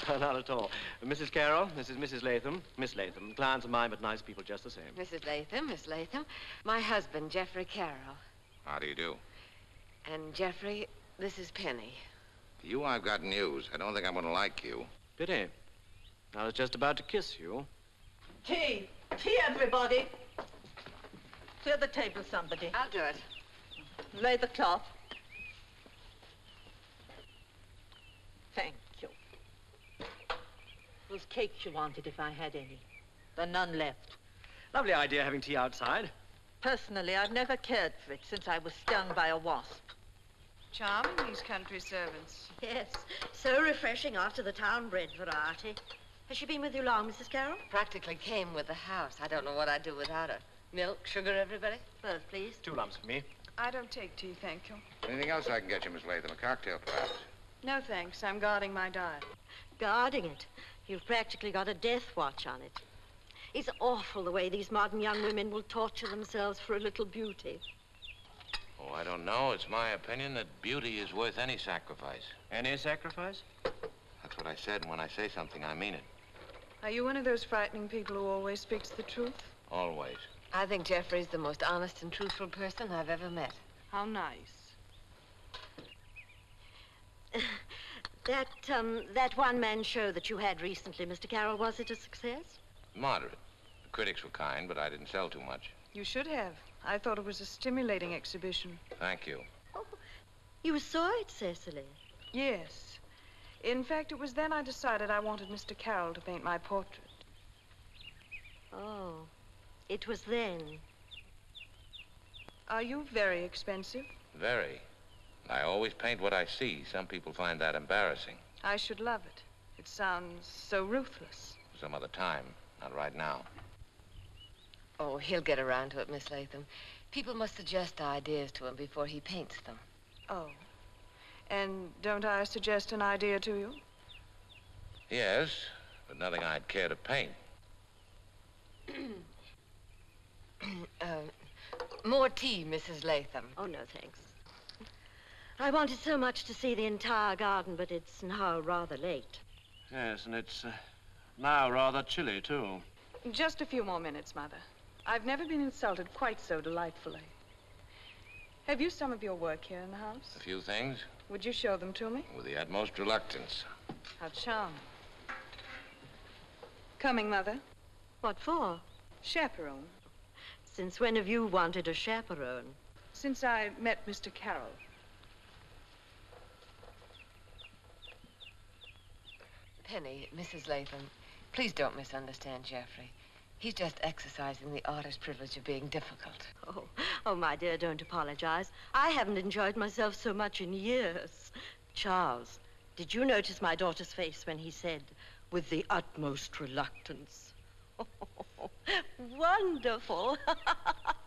Not at all. Mrs. Carroll, this is Mrs. Latham. Miss Latham. Clients of mine, but nice people just the same. Mrs. Latham, Miss Latham. My husband, Geoffrey Carroll. How do you do? And, Geoffrey, this is Penny. For you, I've got news. I don't think I'm going to like you. Pity. I was just about to kiss you. Tea! Tea, everybody! Clear the table, somebody. I'll do it. Lay the cloth. Thank you. Those cakes you wanted, if I had any. There are none left. Lovely idea having tea outside. Personally, I've never cared for it since I was stung by a wasp. Charming, these country servants. Yes, so refreshing after the town-bred variety. Has she been with you long, Mrs. Carroll? Practically came with the house. I don't know what I'd do without her. Milk, sugar, everybody? Both, please. 2 lumps for me. I don't take tea, thank you. Anything else I can get you, Miss Latham? A cocktail, perhaps? No, thanks. I'm guarding my diet. Guarding it. You've practically got a death watch on it. It's awful the way these modern young women will torture themselves for a little beauty. Oh, I don't know. It's my opinion that beauty is worth any sacrifice. Any sacrifice? That's what I said, and when I say something, I mean it. Are you one of those frightening people who always speaks the truth? Always. I think Geoffrey's the most honest and truthful person I've ever met. How nice. That one-man show that you had recently, Mr. Carroll, was it a success? Moderate. The critics were kind, but I didn't sell too much. You should have. I thought it was a stimulating exhibition. Thank you. Oh, you saw it, Cecily? Yes. In fact, it was then I decided I wanted Mr. Carroll to paint my portrait. Oh, it was then. Are you very expensive? Very. I always paint what I see. Some people find that embarrassing. I should love it. It sounds so ruthless. Some other time, not right now. Oh, he'll get around to it, Miss Latham. People must suggest ideas to him before he paints them. Oh. And don't I suggest an idea to you? Yes, but nothing I'd care to paint. More tea, Mrs. Latham. Oh, no, thanks. I wanted so much to see the entire garden, but it's now rather late. Yes, and it's now rather chilly, too. Just a few more minutes, Mother. I've never been insulted quite so delightfully. Have you some of your work here in the house? A few things. Would you show them to me? With the utmost reluctance. How charming. Coming, Mother. What for? Chaperone. Since when have you wanted a chaperone? Since I met Mr. Carroll. Penny, Mrs. Latham, please don't misunderstand Geoffrey. He's just exercising the artist privilege of being difficult. Oh, my dear, don't apologize. I haven't enjoyed myself so much in years. Charles, did you notice my daughter's face when he said, with the utmost reluctance? Wonderful.